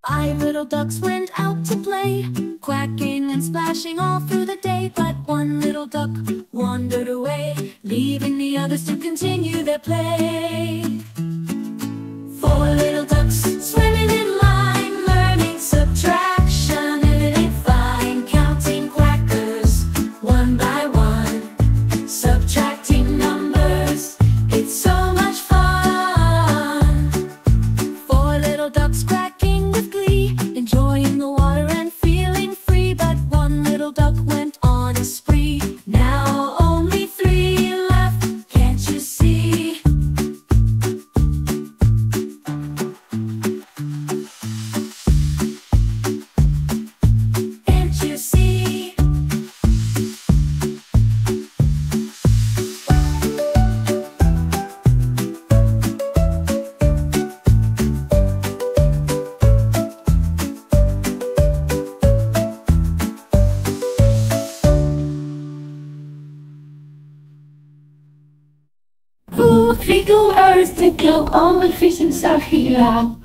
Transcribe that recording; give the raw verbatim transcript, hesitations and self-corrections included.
Five little ducks went out to play, quacking and splashing all through the day. But one little duck wandered away, leaving the others to continue their play. Four little ducks swimming in line, learning subtraction, and it ain't fine. Counting quackers one by one, subtracting numbers, it's so much fun. Four little ducks quacking with glee, enjoying the water and feeling free. But one little duck went on a spree, now only three left, can't you see? Can't you see? Who flew to Earth to kill all the fish and stuff here?